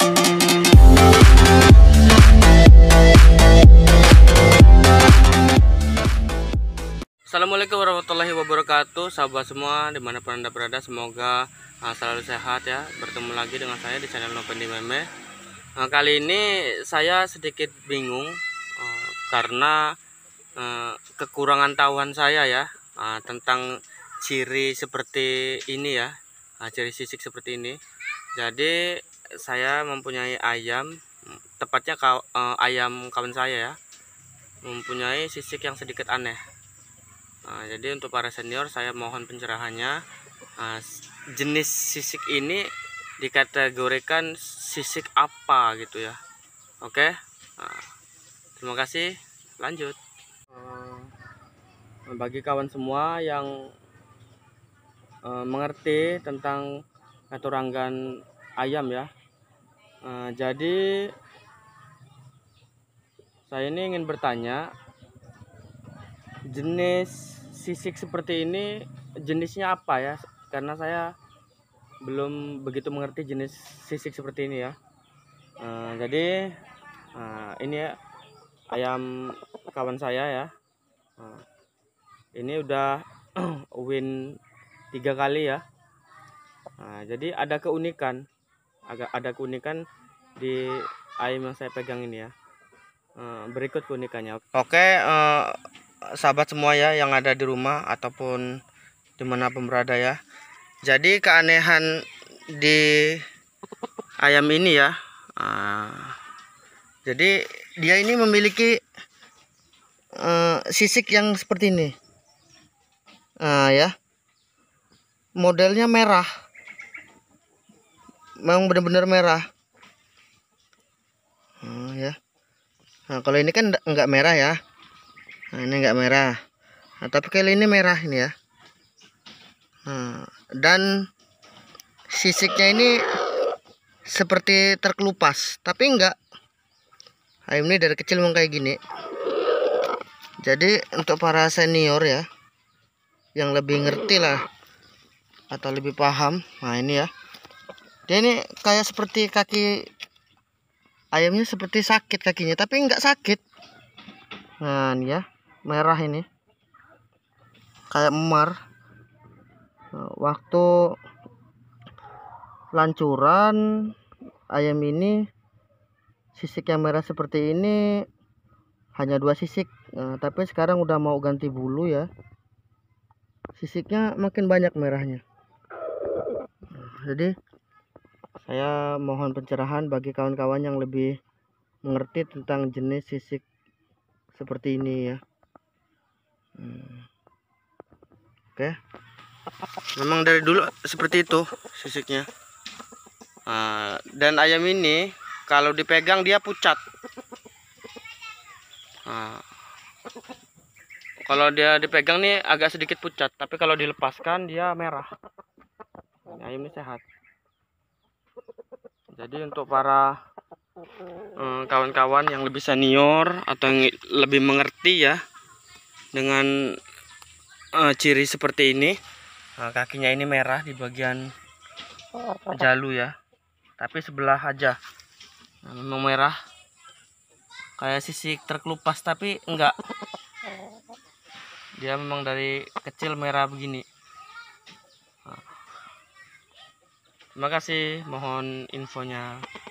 Assalamualaikum warahmatullahi wabarakatuh, sahabat semua dimanapun anda berada, semoga selalu sehat ya. Bertemu lagi dengan saya di channel Novandi Meme. Kali ini saya sedikit bingung karena kekurangan tahuan saya ya tentang ciri seperti ini ya, ciri sisik seperti ini. Jadi saya mempunyai ayam, tepatnya ayam kawan saya ya, mempunyai sisik yang sedikit aneh. Jadi untuk para senior saya mohon pencerahannya, jenis sisik ini dikategorikan sisik apa gitu ya. Oke, terima kasih, lanjut. Bagi kawan semua yang mengerti tentang keturangan ayam ya, jadi saya ini ingin bertanya, jenis sisik seperti ini jenisnya apa ya, karena saya belum begitu mengerti jenis sisik seperti ini ya. Jadi ini ya, ayam kawan saya ya, ini udah win 3 kali ya. Jadi ada keunikan, di ayam yang saya pegang ini ya. Berikut keunikannya. Oke, sahabat semua ya yang ada di rumah ataupun dimanapun berada ya. Jadi keanehan di ayam ini ya, jadi dia ini memiliki sisik yang seperti ini ya, modelnya merah, memang benar-benar merah ya. Nah, kalau ini kan enggak merah ya. Nah, ini enggak merah. Nah, tapi kalau ini merah ini ya. Dan sisiknya ini seperti terkelupas, tapi enggak. Ayam ini dari kecil memang kayak gini. Jadi untuk para senior ya, yang lebih ngerti lah atau lebih paham, nah ini ya. Dia ini kayak seperti kaki ayamnya seperti sakit kakinya, tapi enggak sakit. Nah ini ya, merah ini kayak memar. Waktu lancuran ayam ini sisik yang merah seperti ini hanya 2 sisik. Tapi sekarang udah mau ganti bulu ya, sisiknya makin banyak merahnya. Jadi saya mohon pencerahan bagi kawan-kawan yang lebih mengerti tentang jenis sisik seperti ini ya. Oke, memang dari dulu seperti itu sisiknya. Dan ayam ini kalau dipegang dia pucat. Kalau dia dipegang nih agak sedikit pucat, tapi kalau dilepaskan dia merah. Ayam ini sehat. Jadi untuk para kawan-kawan yang lebih senior atau yang lebih mengerti ya dengan ciri seperti ini, kakinya ini merah di bagian jalu ya, tapi sebelah aja. Memang merah kayak sisik terkelupas, tapi enggak, dia memang dari kecil merah begini. Terima kasih, mohon infonya.